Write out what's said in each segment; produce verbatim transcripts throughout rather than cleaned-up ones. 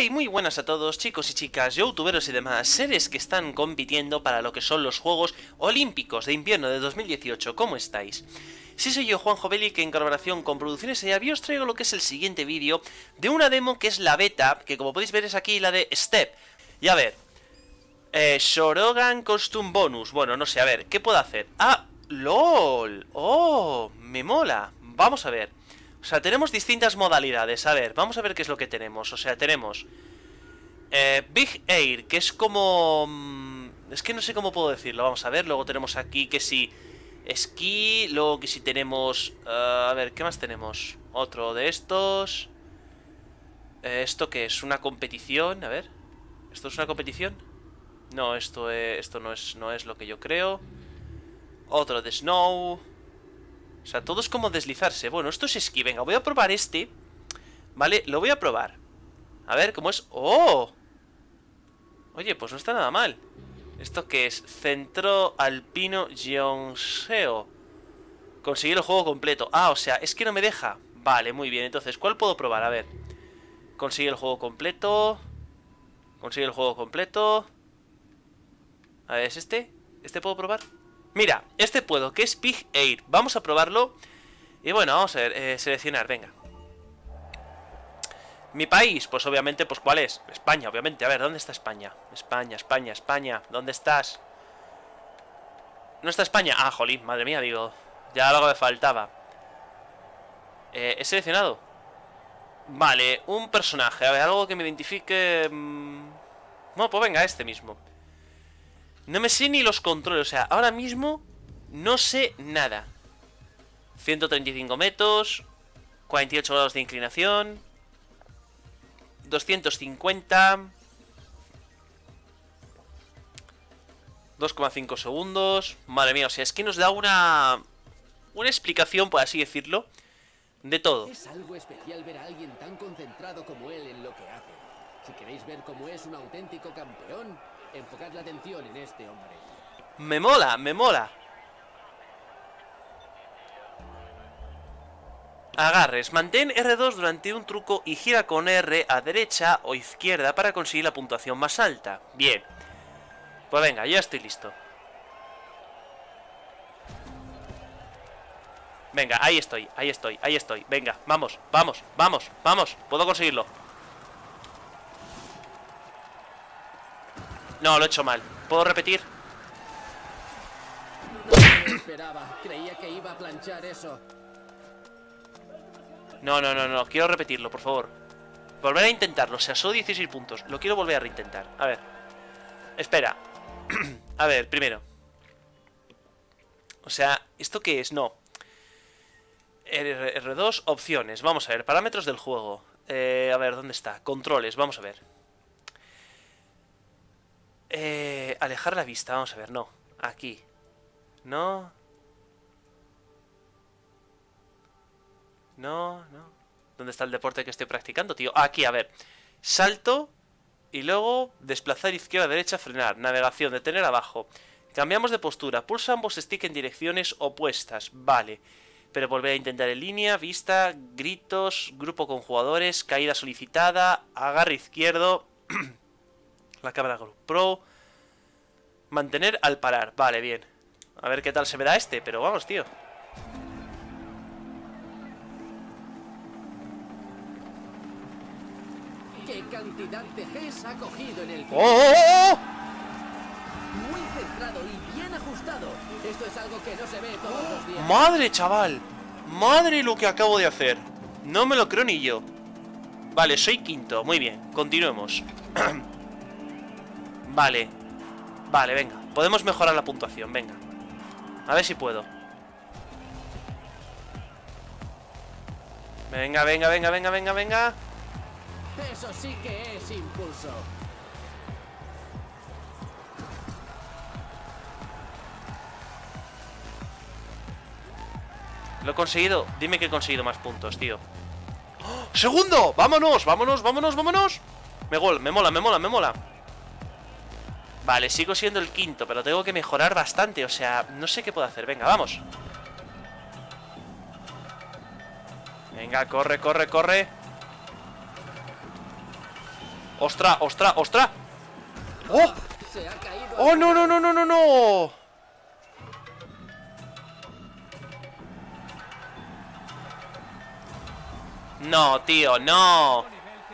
Hey, muy buenas a todos, chicos y chicas, youtuberos y demás, seres que están compitiendo para lo que son los Juegos Olímpicos de Invierno de dos mil dieciocho. ¿Cómo estáis? Sí, soy yo, Juanjo Belli, que en colaboración con Producciones Eyavi os traigo lo que es el siguiente vídeo de una demo que es la beta, que como podéis ver es aquí la de Step. Y a ver, eh, Shoryuken Costume Bonus, bueno, no sé, a ver, ¿qué puedo hacer? ¡Ah! ¡Lol! ¡Oh! Me mola. Vamos a ver. O sea, tenemos distintas modalidades. A ver, vamos a ver qué es lo que tenemos. O sea, tenemos eh, Big Air, que es como... Es que no sé cómo puedo decirlo. Vamos a ver, luego tenemos aquí que si... Esquí, luego que si tenemos... Uh, a ver, ¿qué más tenemos? Otro de estos... Eh, ¿Esto qué es? ¿Una competición? A ver... ¿Esto es una competición? No, esto, es, esto no, es, no es lo que yo creo. Otro de Snow... O sea, todo es como deslizarse. Bueno, esto es esquí. Venga, voy a probar este. Vale, lo voy a probar. A ver, ¿cómo es? ¡Oh! Oye, pues no está nada mal. ¿Esto qué es? Centro Alpino Jeonseo. Conseguir el juego completo. Ah, o sea, es que no me deja. Vale, muy bien. Entonces, ¿cuál puedo probar? A ver. Conseguir el juego completo. Conseguir el juego completo. A ver, ¿es este? ¿Este puedo probar? Mira, este puedo, que es Big Air. Vamos a probarlo. Y bueno, vamos a ver, eh, seleccionar, venga. Mi país, pues obviamente, pues ¿cuál es? España, obviamente. A ver, ¿dónde está España? España, España, España. ¿Dónde estás? ¿No está España? Ah, jolín, madre mía, digo. Ya algo me faltaba. Eh, ¿He seleccionado? Vale, un personaje. A ver, algo que me identifique... Mmm... Bueno, pues venga, este mismo. No me sé ni los controles, o sea, ahora mismo no sé nada. ciento treinta y cinco metros, cuarenta y ocho grados de inclinación, doscientos cincuenta, dos coma cinco segundos. Madre mía, o sea, es que nos da una una explicación, por así decirlo, de todo. Es algo especial ver a alguien tan concentrado como él en lo que hace. Si queréis ver cómo es un auténtico campeón, enfocad la atención en este hombre. Me mola, me mola. Agarres. Mantén R dos durante un truco y gira con R a derecha o izquierda para conseguir la puntuación más alta. Bien. Pues venga, ya estoy listo. Venga, ahí estoy, ahí estoy, ahí estoy. Venga, vamos, vamos, vamos, vamos. Puedo conseguirlo. No, lo he hecho mal. ¿Puedo repetir? No me lo esperaba. Creía que iba a planchar eso. No, no, no, no. Quiero repetirlo, por favor. Volver a intentarlo. O sea, solo dieciséis puntos. Lo quiero volver a reintentar. A ver. Espera. A ver, primero. O sea, ¿esto qué es? No. R dos, opciones. Vamos a ver. Parámetros del juego. Eh, a ver, ¿dónde está? Controles. Vamos a ver. Eh, alejar la vista. Vamos a ver. No. Aquí. No. No, no. ¿Dónde está el deporte que estoy practicando, tío? Aquí, a ver. Salto. Y luego desplazar izquierda, derecha, frenar. Navegación, detener abajo. Cambiamos de postura. Pulsa ambos sticks en direcciones opuestas. Vale. Pero volver a intentar en línea. Vista, gritos, grupo con jugadores, caída solicitada, agarre izquierdo. La cámara GoPro. Mantener al parar. Vale, bien. A ver qué tal se me da este. Pero vamos, tío. ¿Qué cantidad de Gs ha cogido en el... ¡Oh, oh, oh! Muy centrado y bien ajustado. Esto es algo que no se ve todos los días. ¡Madre, chaval! ¡Madre lo que acabo de hacer! No me lo creo ni yo. Vale, soy quinto. Muy bien, continuemos. Vale. Vale, venga. Podemos mejorar la puntuación, venga. A ver si puedo. Venga, venga, venga, venga, venga, venga. Eso sí que es impulso. Lo he conseguido. Dime que he conseguido más puntos, tío. ¡Oh! ¡Segundo! ¡Vámonos! ¡Vámonos! ¡Vámonos! ¡Vámonos! Me, gol, me mola, me mola, me mola. Vale, sigo siendo el quinto, pero tengo que mejorar bastante. O sea, no sé qué puedo hacer. Venga, vamos. Venga, corre, corre, corre. ¡Ostras, ostras, ostras! ¡Oh! Se ha caído. ¡Oh, no, no, no, no, no, no! No, tío, no.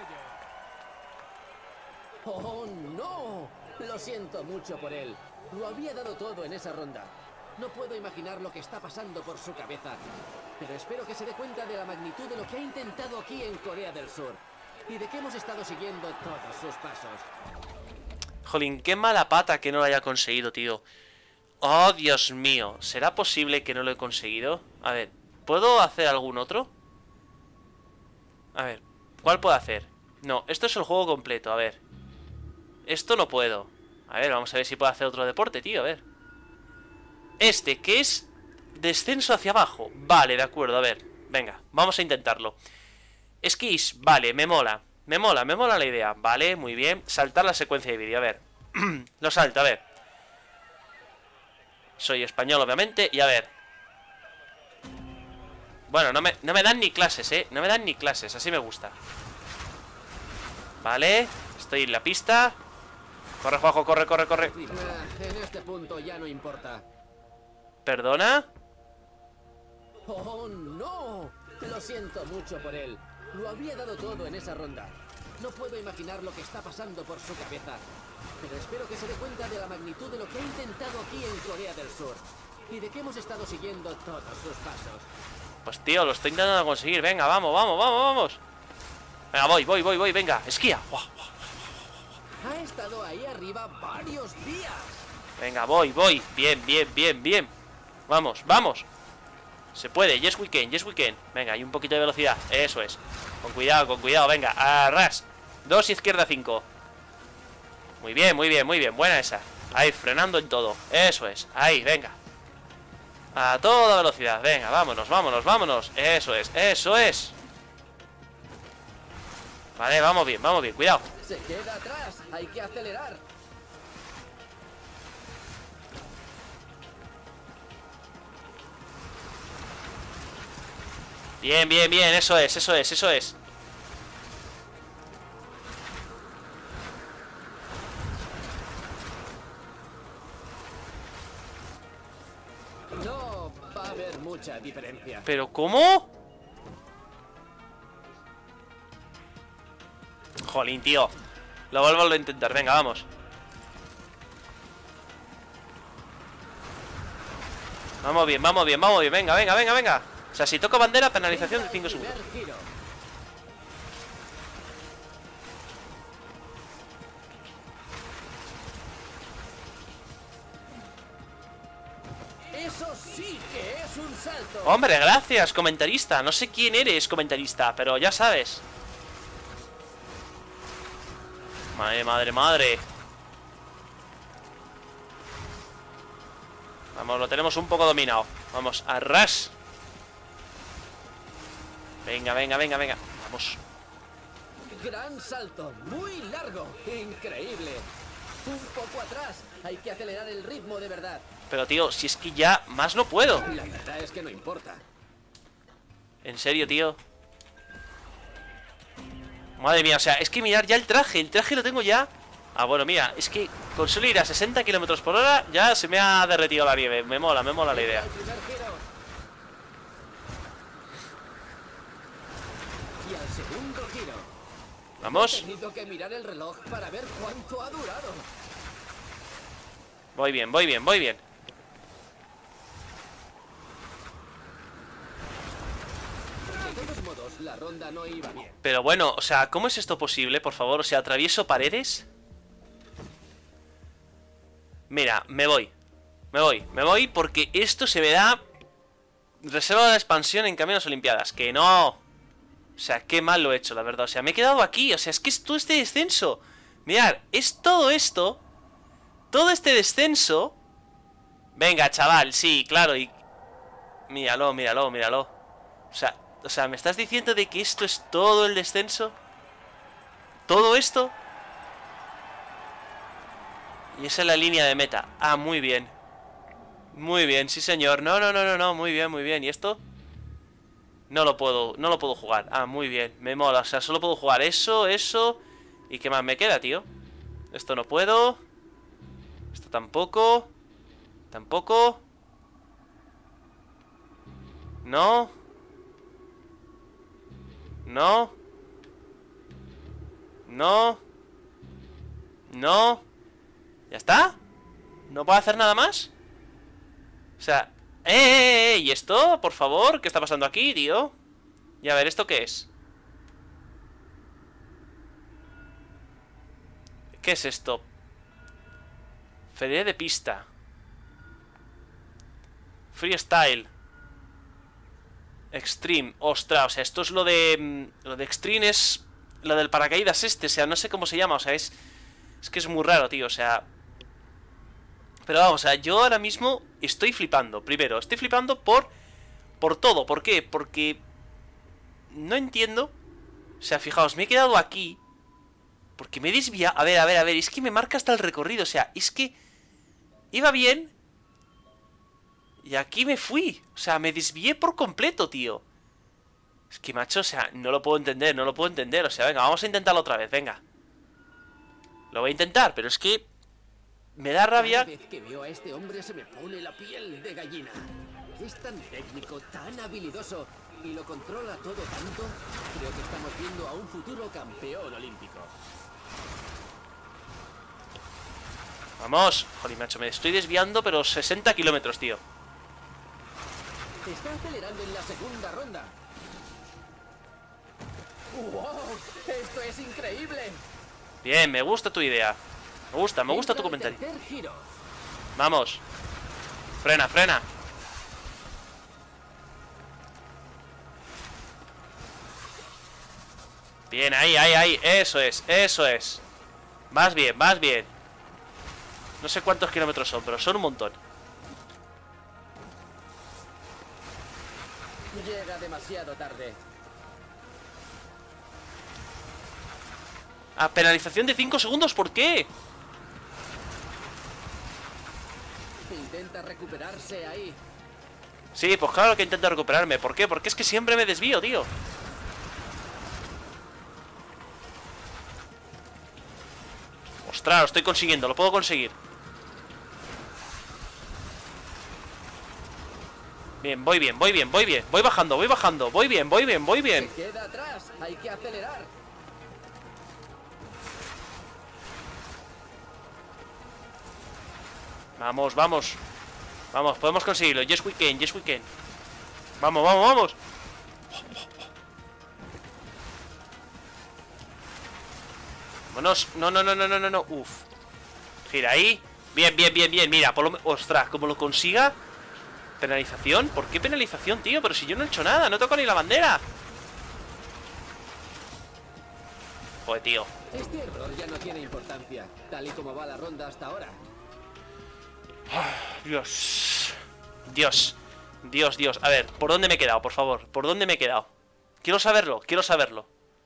¡Oh, no! Lo siento mucho por él. Lo había dado todo en esa ronda. No puedo imaginar lo que está pasando por su cabeza. Pero espero que se dé cuenta de la magnitud de lo que ha intentado aquí en Corea del Sur. Y de que hemos estado siguiendo todos sus pasos. Jolín, qué mala pata que no lo haya conseguido, tío. Oh, Dios mío. ¿Será posible que no lo he conseguido? A ver, ¿puedo hacer algún otro? A ver, ¿cuál puedo hacer? No, esto es el juego completo, a ver. Esto no puedo. A ver, vamos a ver si puedo hacer otro deporte, tío, a ver. Este, que es descenso hacia abajo. Vale, de acuerdo, a ver. Venga, vamos a intentarlo. Esquís, vale, me mola. Me mola, me mola la idea. Vale, muy bien. Saltar la secuencia de vídeo, a ver. Lo salto, a ver. Soy español, obviamente, y a ver. Bueno, no me, no me dan ni clases, eh. No me dan ni clases, así me gusta. Vale, estoy en la pista. Corre, Juanjo, corre, corre, corre. Ah, en este punto ya no importa. ¿Perdona? ¡Oh, no! Lo siento mucho por él. Lo había dado todo en esa ronda. No puedo imaginar lo que está pasando por su cabeza. Pero espero que se dé cuenta de la magnitud de lo que ha intentado aquí en Corea del Sur. Y de que hemos estado siguiendo todos sus pasos. Pues tío, lo estoy intentando conseguir. Venga, vamos, vamos, vamos, vamos. Venga, voy, voy, voy, voy, venga, esquía. Buah, buah. Ha estado ahí arriba varios días. Venga, voy, voy. Bien, bien, bien, bien. Vamos, vamos. Se puede, yes we can, yes we can. Venga, hay un poquito de velocidad, eso es. Con cuidado, con cuidado, venga, arras. Dos, izquierda, cinco. Muy bien, muy bien, muy bien, buena esa. Ahí, frenando en todo, eso es. Ahí, venga. A toda velocidad, venga, vámonos, vámonos, vámonos. Eso es, eso es. Vale, vamos bien, vamos bien, cuidado. Se queda atrás, hay que acelerar. Bien, bien, bien, eso es, eso es, eso es. No va a haber mucha diferencia. ¿Pero cómo? Jolín, tío. Lo vuelvo a intentar, venga, vamos. Vamos bien, vamos bien, vamos bien, venga, venga, venga, venga. O sea, si toco bandera, penalización de cinco segundos. Giro. Eso sí que es un salto. Hombre, gracias, comentarista. No sé quién eres, comentarista, pero ya sabes. Madre, madre, madre. Vamos, lo tenemos un poco dominado. Vamos, arras. Venga, venga, venga, venga. Vamos. Gran salto, muy largo, increíble. Un poco atrás, hay que acelerar el ritmo de verdad. Pero tío, si es que ya más no puedo. La verdad es que no importa. En serio, tío. Madre mía, o sea, es que mirar ya el traje. El traje lo tengo ya. Ah, bueno, mira, es que con solo ir a sesenta kilómetros por hora ya se me ha derretido la nieve. Me mola, me mola la idea. El primer giro. Y al segundo giro. Vamos. He tenido que mirar el reloj para ver cuánto ha durado. Voy bien, voy bien, voy bien. De todos modos, la ronda no iba bien. Pero bueno, o sea, ¿cómo es esto posible, por favor? O sea, ¿atravieso paredes? Mira, me voy. Me voy, me voy porque esto se me da... Reserva de expansión en camino a las Olimpiadas. Que no. O sea, qué mal lo he hecho, la verdad. O sea, me he quedado aquí. O sea, es que es todo este descenso. Mirad, es todo esto. Todo este descenso. Venga, chaval, sí, claro. Y... Míralo, míralo, míralo. O sea, o sea, ¿me estás diciendo de que esto es todo el descenso? ¿Todo esto? Y esa es la línea de meta. Ah, muy bien. Muy bien, sí señor. No, no, no, no, no, muy bien, muy bien. ¿Y esto? No lo puedo, no lo puedo jugar. Ah, muy bien, me mola. O sea, solo puedo jugar eso, eso ¿Y qué más me queda, tío? Esto no puedo. Esto tampoco. Tampoco. No. No. No. No. ¿Ya está? ¿No puedo hacer nada más? O sea... ¡Eh, eh, eh! ¿Y esto? Por favor, ¿qué está pasando aquí, tío? Y a ver, ¿esto qué es? ¿Qué es esto? Feria de pista. Freestyle. Extreme. Ostras, o sea, esto es lo de... Lo de Extreme es... Lo del paracaídas este, o sea, no sé cómo se llama, o sea, es... Es que es muy raro, tío, o sea... Pero vamos, o sea, yo ahora mismo estoy flipando. Primero, estoy flipando por... Por todo, ¿por qué? Porque... No entiendo. O sea, fijaos, me he quedado aquí porque me he desviado. A ver, a ver, a ver, es que me marca hasta el recorrido. O sea, es que iba bien y aquí me fui. O sea, me desvié por completo, tío. Es que, macho, o sea, no lo puedo entender, no lo puedo entender. O sea, venga, vamos a intentarlo otra vez, venga. Lo voy a intentar, pero es que me da rabia. Cada vez que veo a este hombre se me pone la piel de gallina. Es tan técnico, tan habilidoso y lo controla todo tanto. Creo que estamos viendo a un futuro campeón olímpico. Vamos, joder, macho, me estoy desviando, pero sesenta kilómetros, tío. Está acelerando en la segunda ronda. ¡Wow! ¡Esto es increíble! Bien, me gusta tu idea. Me gusta, me gusta tu Entra el comentario. tercer giro. Vamos. Frena, frena. Bien, ahí, ahí, ahí. Eso es, eso es. Vas bien, vas bien. No sé cuántos kilómetros son, pero son un montón. Llega demasiado tarde. A penalización de cinco segundos, ¿por qué? Intenta recuperarse ahí. Sí, pues claro que intento recuperarme. ¿Por qué? Porque es que siempre me desvío, tío. Ostras, lo estoy consiguiendo, lo puedo conseguir. Bien, voy bien, voy bien, voy bien. Voy bajando, voy bajando. Voy bien, voy bien, voy bien. Se queda atrás. Hay que acelerar. Vamos, vamos. Vamos, podemos conseguirlo. Yes we can, yes we can. Vamos, vamos, vamos. Vámonos. No, no, no, no, no, no, no. Uf. Gira ahí. Bien, bien, bien, bien. Mira, por lo... Ostras, como lo consiga. ¿Penalización? ¿Por qué penalización, tío? Pero si yo no he hecho nada, no toco ni la bandera. Joder, tío. Este error ya no tiene importancia, tal y como va la ronda hasta ahora. Dios. Dios. Dios, Dios. A ver, ¿por dónde me he quedado, por favor? ¿Por dónde me he quedado? Quiero saberlo, quiero saberlo.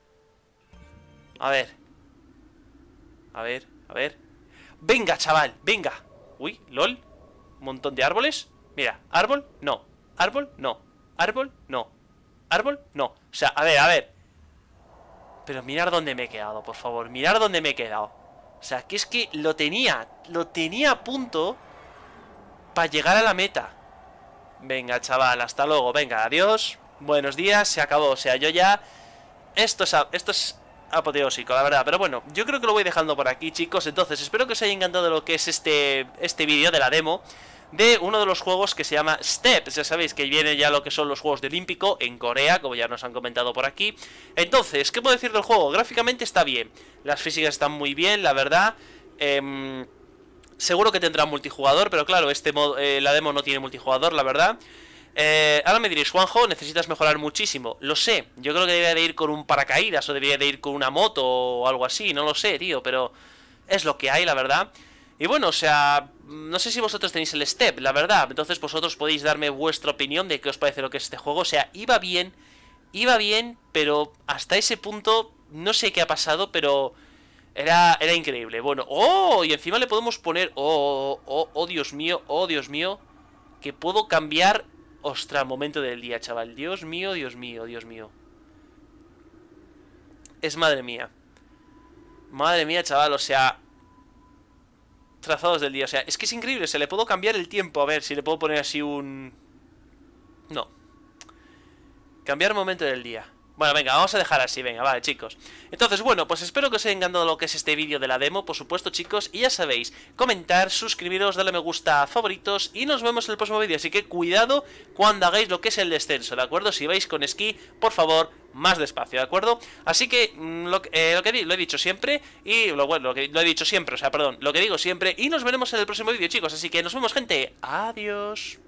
A ver. A ver, a ver. Venga, chaval, venga. Uy, lol. Un montón de árboles. Mira, árbol, no. Árbol, no. Árbol, no. Árbol, no. O sea, a ver, a ver. Pero mirar dónde me he quedado, por favor. Mirar dónde me he quedado. O sea, que es que lo tenía. Lo tenía a punto para llegar a la meta. Venga, chaval, hasta luego. Venga, adiós. Buenos días, se acabó. O sea, yo ya... Esto es, esto es apoteósico, la verdad. Pero bueno, yo creo que lo voy dejando por aquí, chicos. Entonces, espero que os haya encantado lo que es este, este vídeo de la demo de uno de los juegos que se llama Steps. Ya sabéis que viene ya lo que son los Juegos de Olímpico en Corea, como ya nos han comentado por aquí. Entonces, ¿qué puedo decir del juego? Gráficamente está bien. Las físicas están muy bien, la verdad. Eh... Seguro que tendrá multijugador, pero claro, este modo, eh, la demo no tiene multijugador, la verdad. Eh, ahora me diréis, Juanjo, necesitas mejorar muchísimo. Lo sé, yo creo que debería de ir con un paracaídas o debería de ir con una moto o algo así, no lo sé, tío, pero es lo que hay, la verdad. Y bueno, o sea, no sé si vosotros tenéis el Step, la verdad. Entonces vosotros podéis darme vuestra opinión de qué os parece lo que es este juego. O sea, iba bien, iba bien, pero hasta ese punto no sé qué ha pasado, pero... Era, era increíble. Bueno, ¡oh! Y encima le podemos poner... ¡Oh, oh, oh, Dios mío! ¡Oh, Dios mío! Que puedo cambiar... ¡Ostras! Momento del día, chaval. Dios mío, Dios mío, Dios mío. Es madre mía. Madre mía, chaval, o sea... Trazados del día, o sea, es que es increíble. Se le puedo cambiar el tiempo, a ver si le puedo poner así un... No. Cambiar momento del día. Bueno, venga, vamos a dejar así, venga, vale, chicos. Entonces, bueno, pues espero que os haya encantado lo que es este vídeo de la demo, por supuesto, chicos. Y ya sabéis, comentar, suscribiros, darle me gusta a favoritos. Y nos vemos en el próximo vídeo, así que cuidado cuando hagáis lo que es el descenso, ¿de acuerdo? Si vais con esquí, por favor, más despacio, ¿de acuerdo? Así que, lo, eh, lo que lo he dicho siempre. Y lo bueno, lo que lo he dicho siempre, o sea, perdón, lo que digo siempre. Y nos veremos en el próximo vídeo, chicos, así que nos vemos, gente. Adiós.